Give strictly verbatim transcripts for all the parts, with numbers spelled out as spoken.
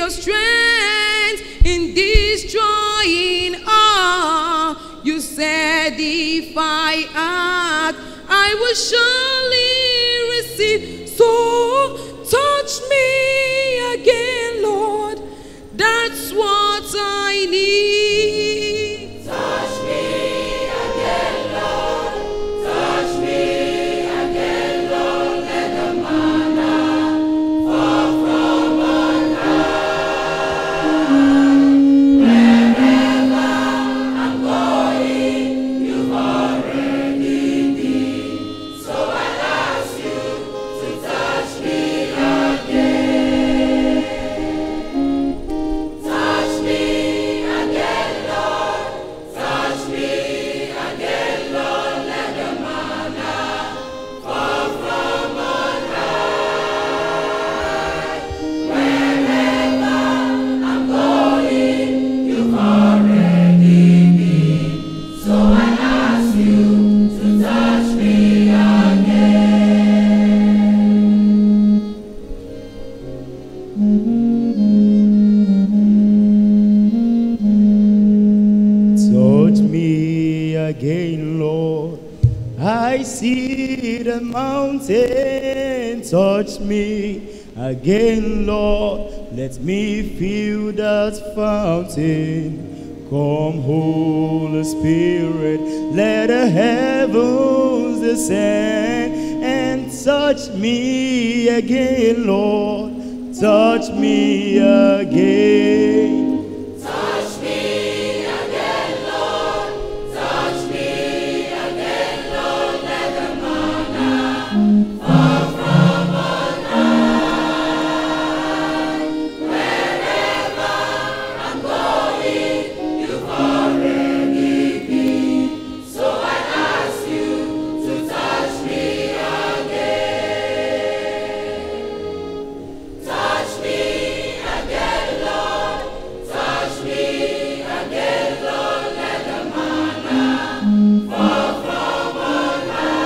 your strength in this trying hour. You said if I ask, I will surely receive. So touch me again, Lord. That's what I need. Touch me again, Lord. Touch me again, Lord. Let the manna fall from on high. Wherever I'm going, you've already been. So I ask you to touch me again. Touch me again, Lord. Touch me again, Lord. Let the manna fall from on high. Wherever I'm going, you've already been. So I ask you to touch me again. Touch me again, Lord. I see the mountain. Touch me again, Lord. Let me feel that fountain. Come, Holy Spirit, let the heavens descend and touch me again, Lord. Touch me again. Touch me again, Lord. Touch me again, Lord. Let the manna fall from on high. Wherever I'm going, you've already been. So I ask you to touch me again. Touch me again, Lord. Touch me again, Lord. Let the manna fall from on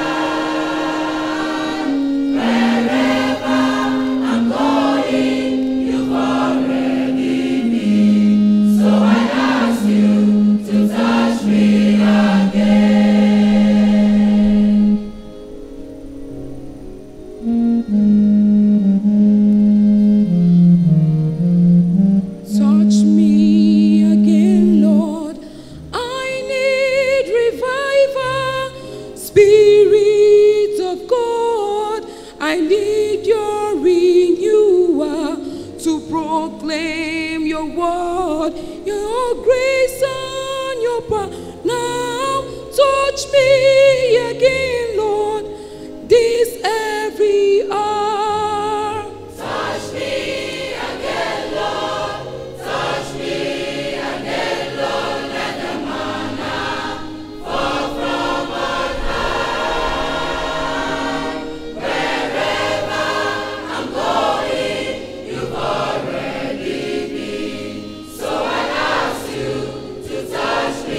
high. Wherever I'm going, you've already been. So I ask you to touch me again. Touch me again, Lord. I need revival, Spirit of God. I need your renewal to proclaim your word, your grace and your power. Now touch me again, Lord, this every hour. Touch me again, Lord. Touch me again, Lord. Let the manna fall from on high. Wherever I'm going, you've already been. So I ask you to touch me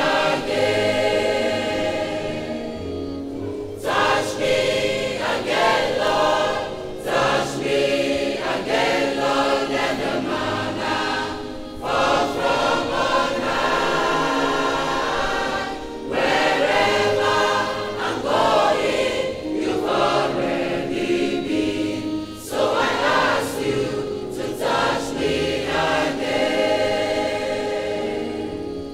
again. Touch me again, Lord. Touch me again, Lord. Let the manna fall from on high. Wherever I'm going, you've already been. So I ask you to touch me again.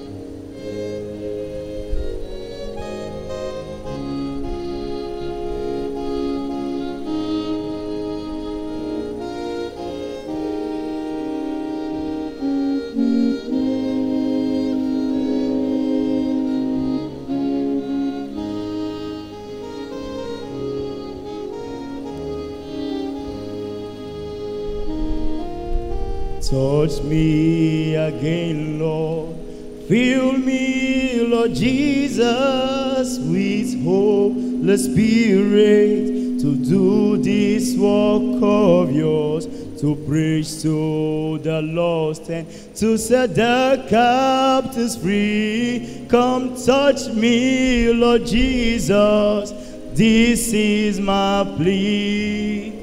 Touch me again, Lord. Fill me, Lord Jesus, with Holy Spirit to do this work of yours, to preach to the lost and to set the captives free. Come touch me, Lord Jesus, this is my plea.